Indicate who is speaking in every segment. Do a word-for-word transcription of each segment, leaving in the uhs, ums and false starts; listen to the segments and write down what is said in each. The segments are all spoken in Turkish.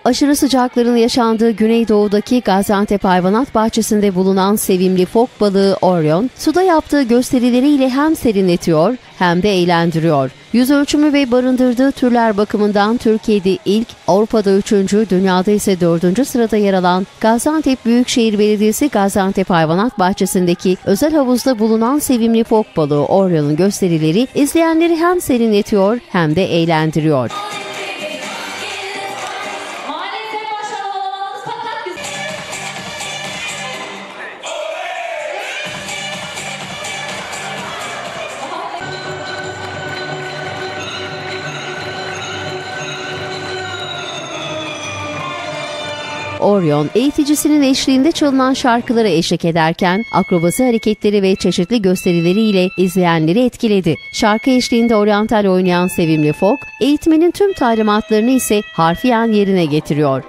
Speaker 1: Aşırı sıcakların yaşandığı Güneydoğu'daki Gaziantep Hayvanat Bahçesi'nde bulunan sevimli fok balığı Orion, suda yaptığı gösterileriyle hem serinletiyor hem de eğlendiriyor. Yüz ölçümü ve barındırdığı türler bakımından Türkiye'de ilk, Avrupa'da üçüncü, dünyada ise dördüncü sırada yer alan Gaziantep Büyükşehir Belediyesi Gaziantep Hayvanat Bahçesi'ndeki özel havuzda bulunan sevimli fok balığı Orion'un gösterileri izleyenleri hem serinletiyor hem de eğlendiriyor. Orion, eğiticisinin eşliğinde çalınan şarkılara eşlik ederken akrobasi hareketleri ve çeşitli gösterileriyle izleyenleri etkiledi. Şarkı eşliğinde oryantal oynayan sevimli fok, eğitmenin tüm talimatlarını ise harfiyen yerine getiriyor.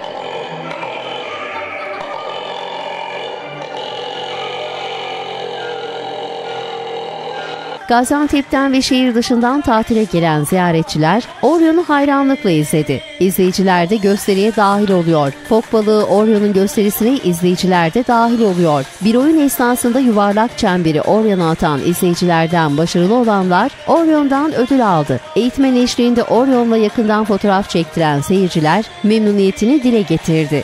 Speaker 1: Gaziantep'ten ve şehir dışından tatile gelen ziyaretçiler Orion'u hayranlıkla izledi. İzleyiciler de gösteriye dahil oluyor. Fok balığı Orion'un gösterisine izleyiciler de dahil oluyor. Bir oyun esnasında yuvarlak çemberi Orion'a atan izleyicilerden başarılı olanlar Orion'dan ödül aldı. Eğitmen eşliğinde Orion'la yakından fotoğraf çektiren seyirciler memnuniyetini dile getirdi.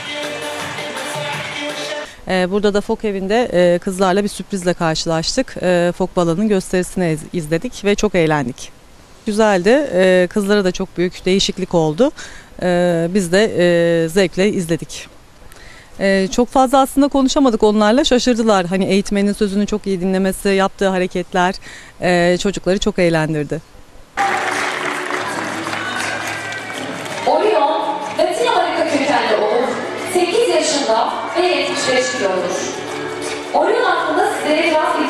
Speaker 2: Burada da Fok Evi'nde kızlarla bir sürprizle karşılaştık. Fok balığının gösterisini izledik ve çok eğlendik. Güzeldi. Kızlara da çok büyük değişiklik oldu. Biz de zevkle izledik. Çok fazla aslında konuşamadık onlarla. Şaşırdılar. Hani eğitmenin sözünü çok iyi dinlemesi, yaptığı hareketler çocukları çok eğlendirdi.
Speaker 3: Orion, Latin Amerika kökenli olup sekiz yaşında ve yetmiş beş kilodur. Orion hakkında sizlere biraz